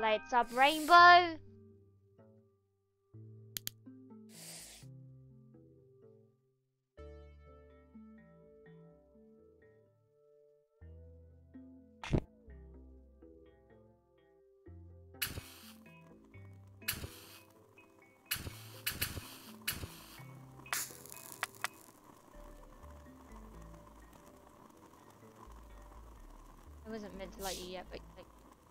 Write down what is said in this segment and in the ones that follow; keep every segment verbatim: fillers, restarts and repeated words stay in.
lights up rainbow. I wasn't meant to light you yet, but like.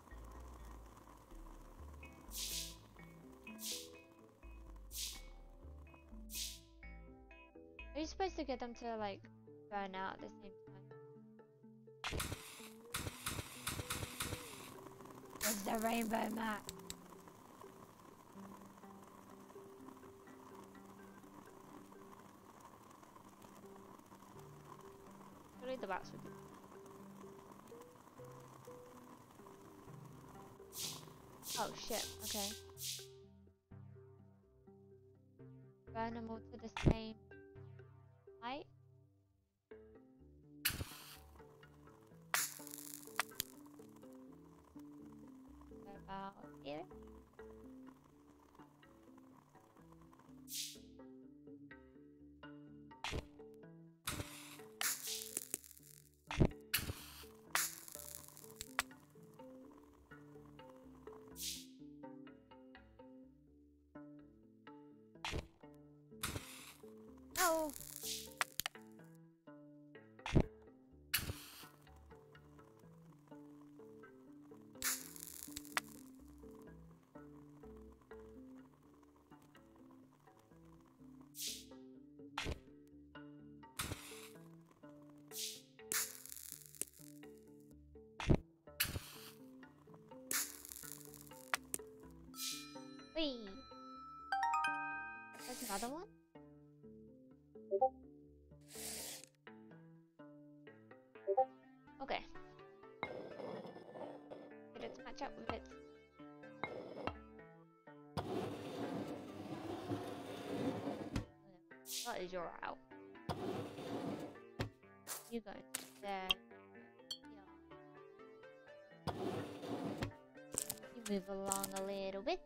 Are you supposed to get them to like burn out at the same time? Where's the rainbow map? Surely the bats would be. Oh shit, okay. Burn them all to the same height. About here. No. Whee! There's another one? Okay. Let's match up with it. That is your route. You go there. Yeah. You move along a little bit.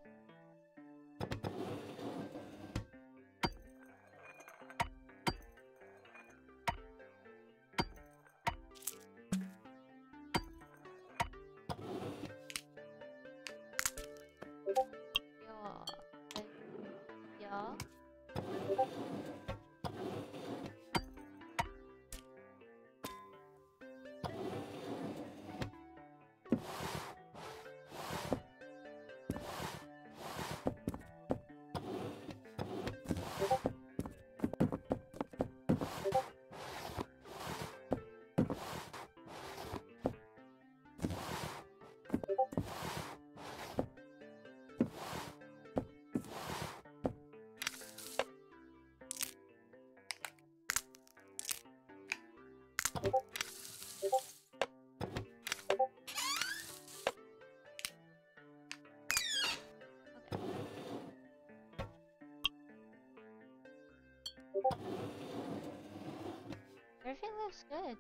Everything looks good.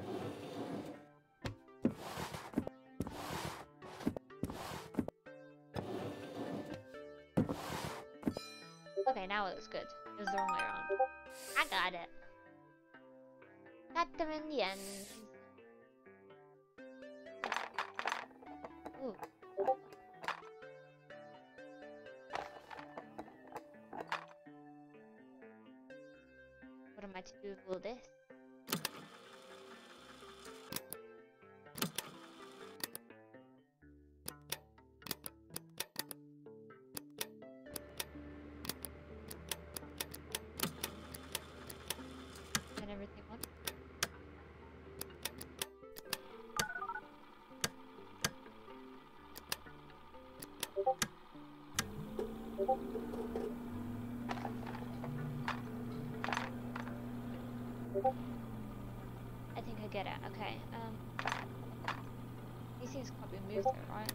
Okay, now it looks good. It was the wrong way around. I got it. Got them in the end. Ooh. What am I to do with all this? And everything on? I think I get it. Okay. Um, these things can't be moved though, right?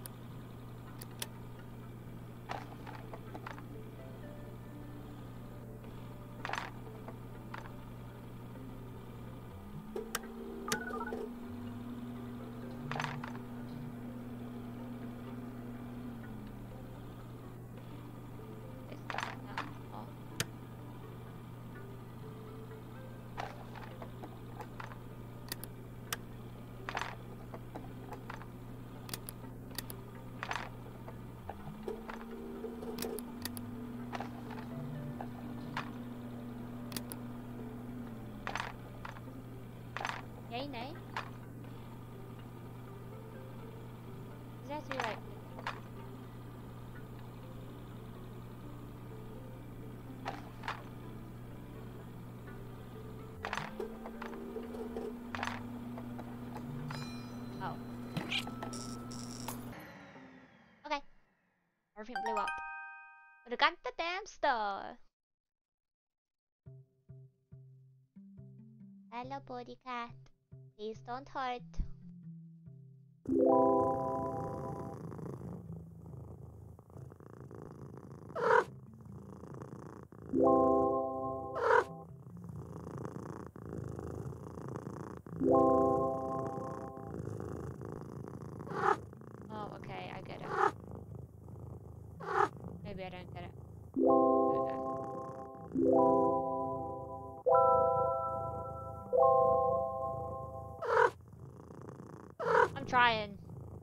rain, eh? Is that too like? Oh. Okay. Everything blew up. But I got the damn star. Hello, body cat. Please don't hurt. Oh, okay, I get it. Maybe I don't get it. Okay. I'm trying.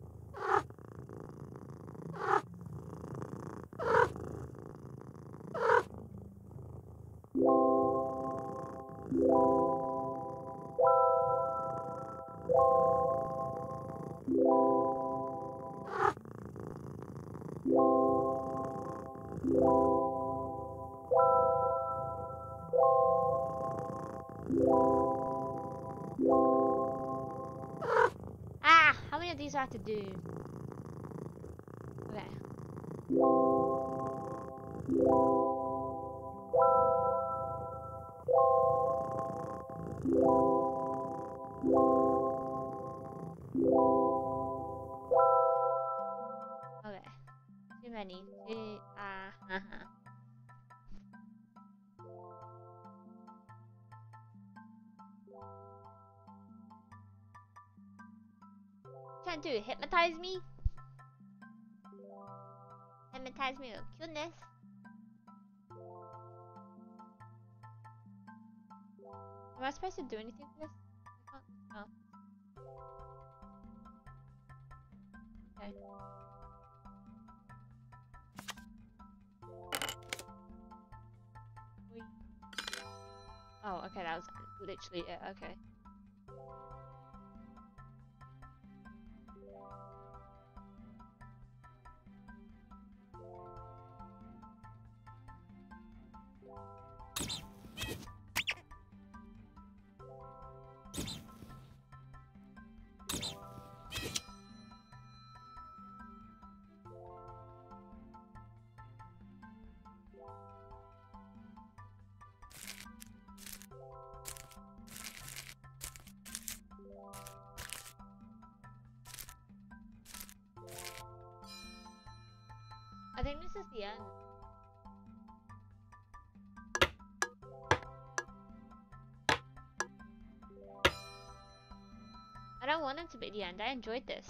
Ah! How many of these do I have to do? Okay. Okay. Too many. Too, ah, uh, uh-huh. Trying to do hypnotize me? Hypnotize me with cuteness? Am I supposed to do anything for this? I can't. Oh. Okay. Oh, okay, that was literally it, okay. I think this is the end. I don't want it to be the end. I enjoyed this.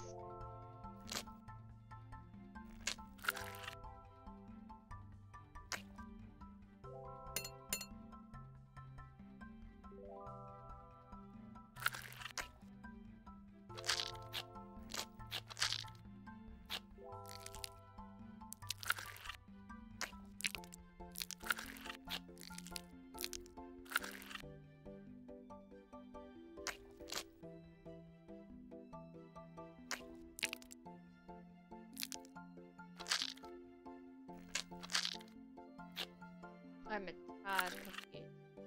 I'm a tad confused.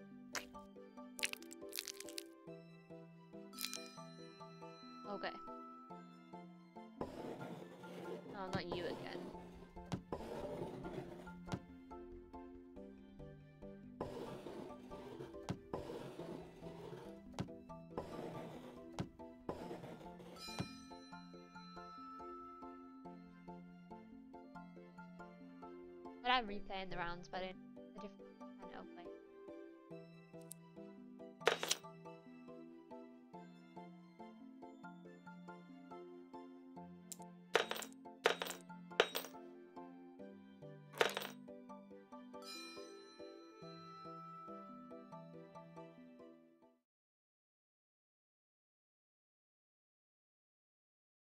Okay. Oh, not you again. But I'm replaying the rounds, but I didn't